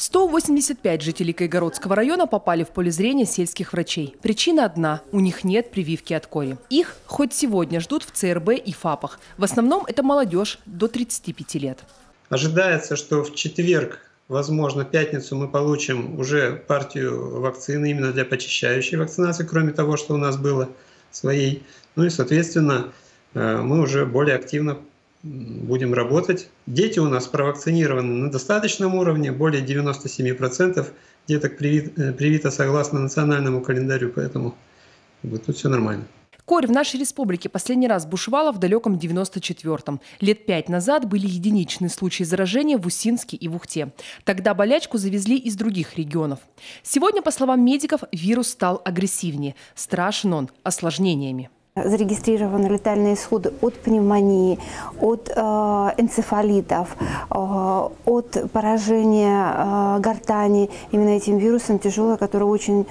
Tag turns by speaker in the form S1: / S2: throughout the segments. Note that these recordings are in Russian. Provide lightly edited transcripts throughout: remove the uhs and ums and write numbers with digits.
S1: 185 жителей Кайгородского района попали в поле зрения сельских врачей. Причина одна – у них нет прививки от кори. Их хоть сегодня ждут в ЦРБ и ФАПах. В основном это молодежь до 35 лет.
S2: Ожидается, что в четверг, возможно, пятницу мы получим уже партию вакцины именно для почищающей вакцинации, кроме того, что у нас было своей. Ну и, соответственно, мы уже более активно будем работать. Дети у нас провакцинированы на достаточном уровне, более 97% деток привито согласно национальному календарю, поэтому тут все нормально.
S1: Корь в нашей республике последний раз бушевала в далеком 94-м. Лет 5 назад были единичные случаи заражения в Усинске и в Ухте. Тогда болячку завезли из других регионов. Сегодня, по словам медиков, вирус стал агрессивнее. Страшен он осложнениями.
S3: Зарегистрированы летальные исходы от пневмонии, от энцефалитов, от поражения гортани именно этим вирусом тяжелое, которое очень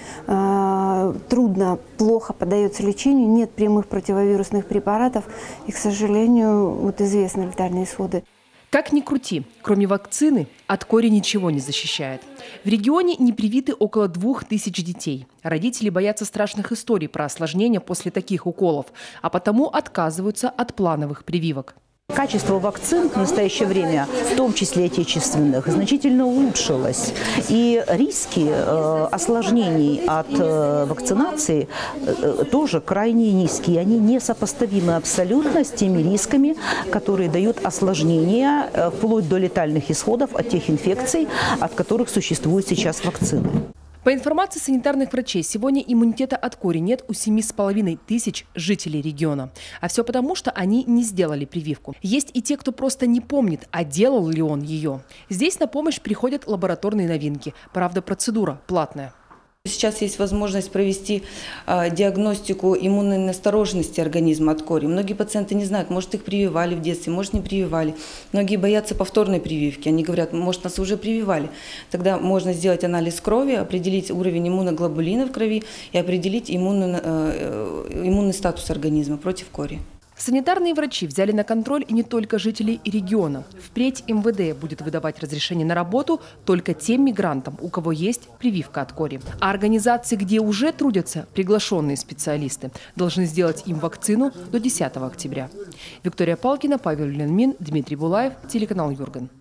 S3: трудно, плохо поддается лечению. Нет прямых противовирусных препаратов и, к сожалению, известны летальные исходы.
S1: Как ни крути, кроме вакцины, от кори ничего не защищает. В регионе не привиты около 2000 детей. Родители боятся страшных историй про осложнения после таких уколов, а потому отказываются от плановых прививок.
S4: Качество вакцин в настоящее время, в том числе отечественных, значительно улучшилось. И риски осложнений от вакцинации тоже крайне низкие. Они несопоставимы абсолютно с теми рисками, которые дают осложнения вплоть до летальных исходов от тех инфекций, от которых существуют сейчас вакцины.
S1: По информации санитарных врачей, сегодня иммунитета от кори нет у 7500 жителей региона. А все потому, что они не сделали прививку. Есть и те, кто просто не помнит, а делал ли он ее. Здесь на помощь приходят лабораторные новинки. Правда, процедура платная.
S5: Сейчас есть возможность провести диагностику иммунной настороженности организма от кори. Многие пациенты не знают, может, их прививали в детстве, может, не прививали. Многие боятся повторной прививки. Они говорят, может, нас уже прививали. Тогда можно сделать анализ крови, определить уровень иммуноглобулина в крови и определить иммунный статус организма против кори.
S1: Санитарные врачи взяли на контроль и не только жителей региона. Впредь МВД будет выдавать разрешение на работу только тем мигрантам, у кого есть прививка от кори. А организации, где уже трудятся приглашенные специалисты, должны сделать им вакцину до 10 октября. Виктория Палкина, Павел Ленмин, Дмитрий Булаев, телеканал Юрган.